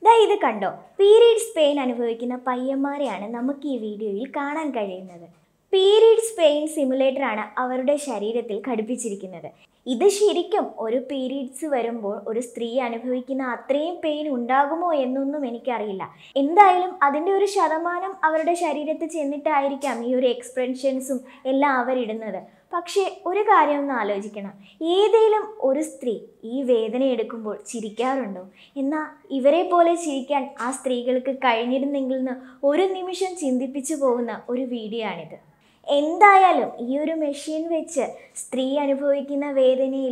ഇത് കണ്ടോ, periods pain അനുഭവിക്കുന്ന പയ്യന്മാരെയാണ് നമുക്ക് ഈ വീഡിയോയിൽ കാണാൻ കഴിയുന്നത്. പീരീഡ്സ് പെയിൻ സിമുലേറ്ററാണ് അവരുടെ ശരീരത്തിൽ ഘടിപ്പിച്ചിരിക്കുന്നത്. ഇത് ശരിക്കും ഒരു പീരീഡ്സ് വരുമ്പോൾ ഒരു സ്ത്രീ അനുഭവിക്കുന്ന അത്രയും പെയിൻ ഉണ്ടാകുമോ എന്നൊന്നും എനിക്കറിയില്ല. എന്തായാലും അതിൻ്റെ ഒരു ശതമാനം അവരുടെ ശരീരത്തിൽ ചെന്നിട്ടായിരിക്കാം ഈ ഒരു എക്സ്പ്രഷൻസും എല്ലാം അവരിടുന്നത്. പക്ഷേ ഒരു കാര്യം ഒന്ന് ആലോചിക്കണം, ഏതെങ്കിലും ഒരു സ്ത്രീ ഈ വേദന എടുക്കുമ്പോൾ ചിരിക്കാറുണ്ടോ? എന്നാൽ ഇവരെ പോലെ ചിരിക്കാൻ ആ സ്ത്രീകൾക്ക് കഴിഞ്ഞിരുന്നെങ്കിൽ എന്ന് ഒരു നിമിഷം ചിന്തിപ്പിച്ചു പോകുന്ന ഒരു വീഡിയോ ആണിത്. എന്തായാലും ഈ ഒരു മെഷീൻ വെച്ച് സ്ത്രീ അനുഭവിക്കുന്ന വേദനയിൽ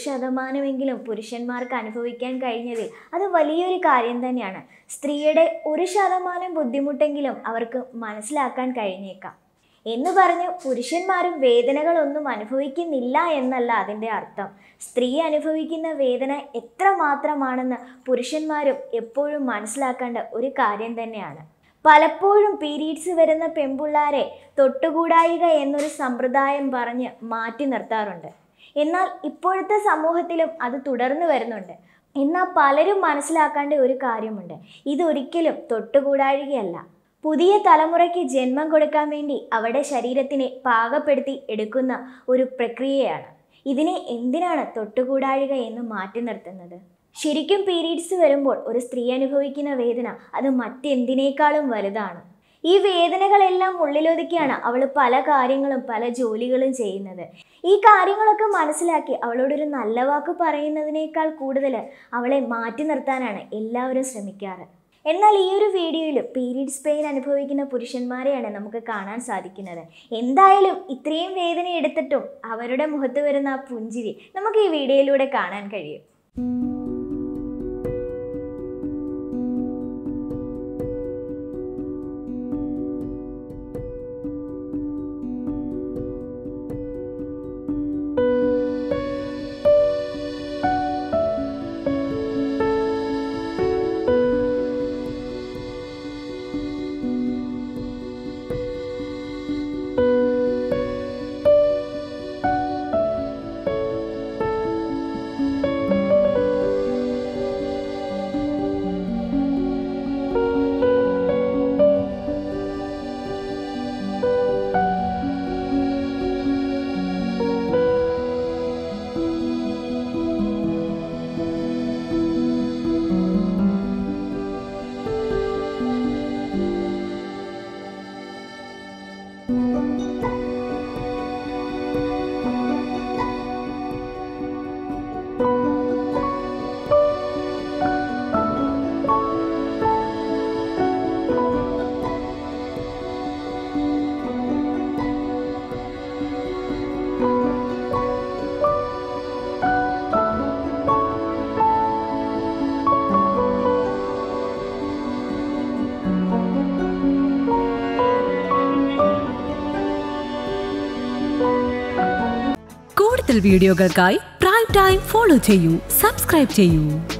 1% പുരുഷന്മാർക്ക് അനുഭവിക്കാൻ കഴിഞ്ഞതിൽ അത് വലിയൊരു കാര്യം തന്നെയാണ്. സ്ത്രീയുടെ 1% ബുദ്ധിമുട്ടെങ്കിലും അവർക്ക് മനസ്സിലാക്കാൻ കഴിഞ്ഞേക്കാം എന്ന് പറഞ്ഞ് പുരുഷന്മാരും വേദനകളൊന്നും അനുഭവിക്കുന്നില്ല എന്നല്ല അതിൻ്റെ അർത്ഥം. സ്ത്രീ അനുഭവിക്കുന്ന വേദന എത്രമാത്രമാണെന്ന് പുരുഷന്മാരും എപ്പോഴും മനസ്സിലാക്കേണ്ട ഒരു കാര്യം തന്നെയാണ്. പലപ്പോഴും പീരീഡ്സ് വരുന്ന പെൺപിള്ളാരെ തൊട്ടുകൂടായിക എന്നൊരു സമ്പ്രദായം പറഞ്ഞ് മാറ്റി നിർത്താറുണ്ട്. എന്നാൽ ഇപ്പോഴത്തെ സമൂഹത്തിലും അത് തുടർന്നു വരുന്നുണ്ട്. എന്നാൽ പലരും മനസ്സിലാക്കേണ്ട ഒരു കാര്യമുണ്ട്, ഇതൊരിക്കലും തൊട്ടുകൂടായികയല്ല. പുതിയ തലമുറയ്ക്ക് ജന്മം കൊടുക്കാൻ വേണ്ടി അവരുടെ ശരീരത്തിനെ പാകപ്പെടുത്തി എടുക്കുന്ന ഒരു പ്രക്രിയയാണ്. ഇതിനെ എന്തിനാണ് തൊട്ടുകൂടായിക എന്ന് മാറ്റി നിർത്തുന്നത്? ശരിക്കും പീരീഡ്സ് വരുമ്പോൾ ഒരു സ്ത്രീ അനുഭവിക്കുന്ന വേദന അത് മറ്റെന്തിനേക്കാളും വലുതാണ്. ഈ വേദനകളെല്ലാം ഉള്ളിലൊതുക്കിയാണ് അവൾ പല കാര്യങ്ങളും പല ജോലികളും ചെയ്യുന്നത്. ഈ കാര്യങ്ങളൊക്കെ മനസ്സിലാക്കി അവളോടൊരു നല്ല വാക്ക് പറയുന്നതിനേക്കാൾ കൂടുതൽ അവളെ മാറ്റി നിർത്താനാണ് എല്ലാവരും ശ്രമിക്കാറ്. എന്നാൽ ഈ ഒരു വീഡിയോയിൽ പീരീഡ്സ് പെയിൻ അനുഭവിക്കുന്ന പുരുഷന്മാരെയാണ് നമുക്ക് കാണാൻ സാധിക്കുന്നത്. എന്തായാലും ഇത്രയും വേദന എടുത്തിട്ടും അവരുടെ മുഖത്ത് വരുന്ന ആ പുഞ്ചിരി നമുക്ക് ഈ വീഡിയോയിലൂടെ കാണാൻ കഴിയും. കൂടുതൽ വീഡിയോകൾക്കായി പ്രൈം ടൈം ഫോളോ ചെയ്യൂ, സബ്സ്ക്രൈബ് ചെയ്യൂ.